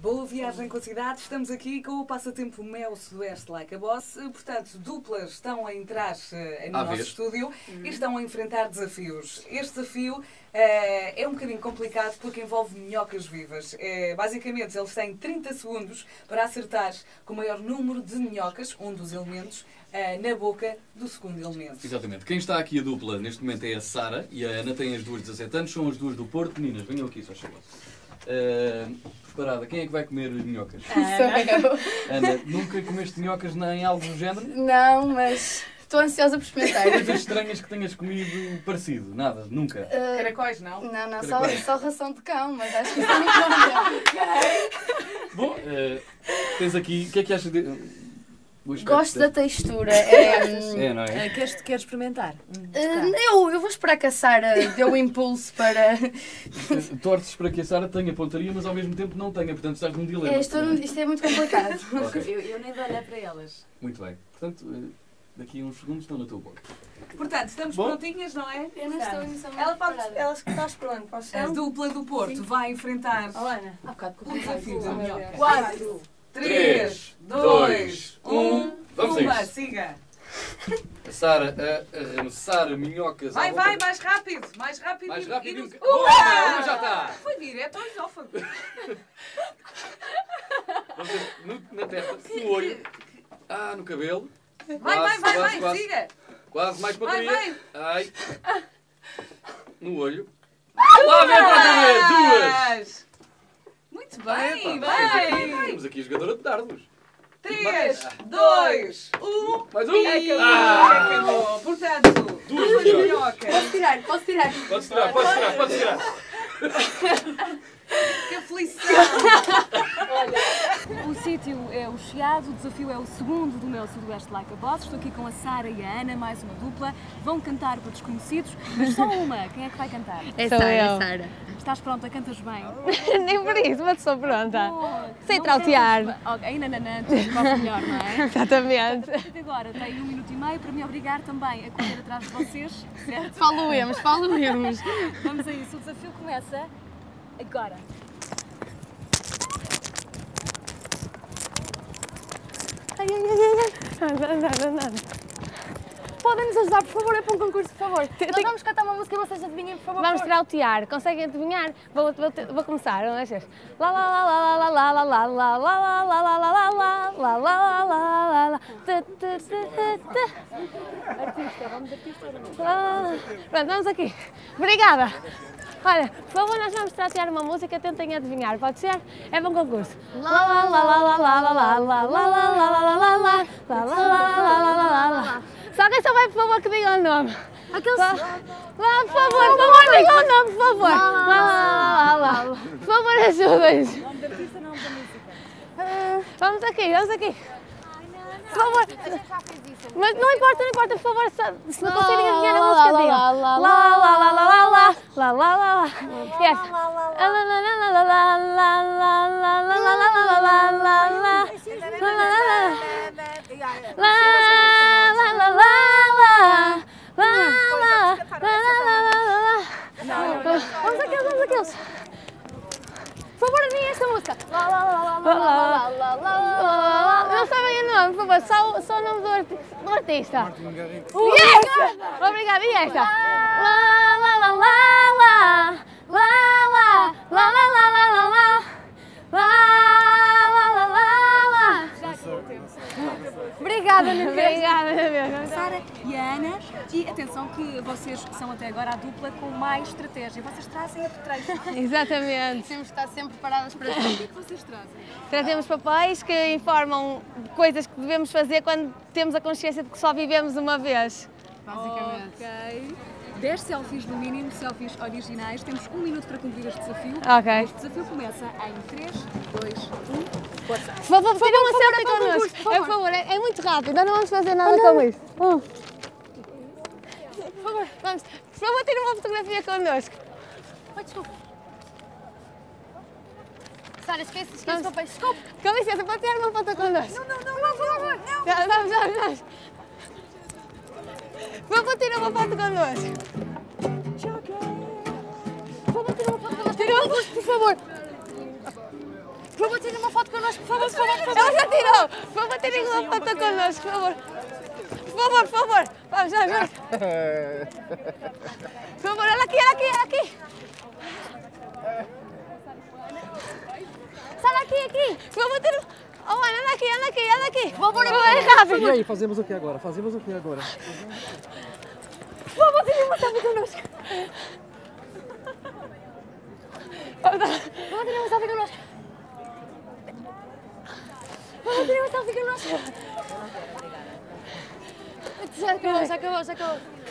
Boa viagem com a cidade. Estamos aqui com o passatempo Mel Sudoeste Like a Boss. Portanto, duplas estão a entrar no nosso estúdio e estão a enfrentar desafios. Este desafio é um bocadinho complicado porque envolve minhocas vivas. Basicamente, eles têm 30 segundos para acertar com o maior número de minhocas, um dos elementos, na boca do segundo elemento. Exatamente. Quem está aqui a dupla neste momento é a Sara e a Ana, têm as duas 17 anos, são as duas do Porto. Meninas, venham aqui, só chegou. Preparada, quem é que vai comer minhocas? Sou eu. Ana, nunca comeste minhocas nem algo do género? Não, mas estou ansiosa por experimentar. Coisas estranhas que tenhas comido parecido? Nada? Nunca? Caracóis, não? Não, só ração de cão, mas acho que isso é muito bom. Bom, tens aqui, o que é que achas de... Gosto da textura. Não é? Queres experimentar? Eu vou esperar que a Sara dê o impulso para... Torces para que a Sara tenha pontaria, mas ao mesmo tempo não tenha, portanto estás num dilema. Isto é muito complicado. Eu nem vou olhar para elas. Muito bem. Portanto, daqui a uns segundos estão na tua boca. Portanto, estamos prontinhas, não é? Eu não estou inicialmente Ela preparada. está esperando, posso ser? A dupla do Porto vai enfrentar Ana, o desafio da minhoca. 4, 3, 2, 1, Vamos a pumba, isso. siga. A Sara a arremessar minhocas Vai, à boca. mais rápido, mais rápido. Mais rápido. Boa! Uma já está. Foi direto ao esófago. Vamos ver, na testa, no olho. No cabelo. Vai, siga. Quase mais pontaria. Vai. Ai. No olho. Lá vem outra vez, duas. Muito bem, Vai. Temos aqui a jogadora de dardos. 3, 2, 1. Mais um. Acabou. Portanto, Duas minhocas. Posso tirar? Pode tirar. Que aflição. O sítio é o Chiado, o desafio é o segundo do meu Sudoeste Like a Boss. Estou aqui com a Sara e a Ana, mais uma dupla. Vão cantar para desconhecidos, mas só uma. Quem é que vai cantar? É Sara. Estás pronta? Cantas bem? Nem por isso, mas sou pronta. Sei Não trautear. cantas bem. Ok, ainda nanã, corre melhor, não é? Exatamente. A partir de agora tenho 1 minuto e meio para me obrigar também a correr atrás de vocês, certo? Faluemos. Vamos a isso, o desafio começa agora. Ai. Podem-nos ajudar, por favor, é para um concurso, por favor. Nós vamos cantar uma música e vocês adivinhem, por favor. Vamos trautear. Conseguem adivinhar? Vou começar, não é? Lá lá lá lá lá lá lá lá lá lá lá lá lá lá lá lá lá lá. Artista, vamos de artista ou não? Pronto, vamos aqui. Obrigada. Olha, por favor, nós vamos trautear uma música, tentem adivinhar, pode ser? É bom concurso. Lá lá lá lá lá lá lá lá lá lá lá lá lá lá lá lá lá. Só alguém souber, por favor, que diga o nome. Aquele... Lá, por favor, diga o nome, por favor. Lá. Por favor, ajudem-nos. Nome de artista, nome da música. Vamos aqui. Por favor. Mas não importa, por favor, se não conseguirem adivinhar a música, digam. Lá, lá, lá, lá, lá, lá, lá, lá, lá, lá. Yes. Lá, lá, lá, lá, lá, lá, lá, lá, lá, lá, lá, lá, lá, lá, lá. Vamos aqueles. Por favor, adivinhem esta música. Não sabem o nome, por favor, só o nome do artista. Yes! Obrigada, e esta? Lá, lá, lá, lá, lá, lá, lá, lá, lá, lá, lá, lá, lá, lá, lá, lá, lá. Obrigada, Ana. Sara e a Ana, e atenção que vocês são até agora a dupla com mais estratégia. Vocês trazem apetrechos. Exatamente. Temos de estar sempre preparadas para O tudo. que é que vocês trazem? Trazemos papéis que informam coisas que devemos fazer quando temos a consciência de que só vivemos uma vez. Basicamente. Ok. 10 selfies no mínimo, selfies originais. Temos 1 minuto para cumprir este desafio. Ok. Este desafio começa em 3, 2, 1, força. Por favor, tira uma selfie connosco. Por favor, é muito rápido, nós não vamos fazer nada com isso. Por favor, tira uma fotografia connosco. Ai, desculpa. Sara, esquece o papel. Desculpa. Com licença, pode tirar uma foto connosco. Não, por favor. Vamos. Vamos tirar uma foto connosco. Vamos tirar uma foto. Tira uma foto, por favor. favor, tira uma foto connosco, por favor. Ela já tirou! Por favor, tirem uma foto connosco, por favor. Por favor. Vamos. Por favor, ela aqui. Sai aqui. Por favor, tira... Oh, Ana, anda aqui. Por favor, rápido. E aí, fazemos o que agora? Por favor, tira uma selfie connosco. Vamos tirar uma selfie connosco. Já acabou.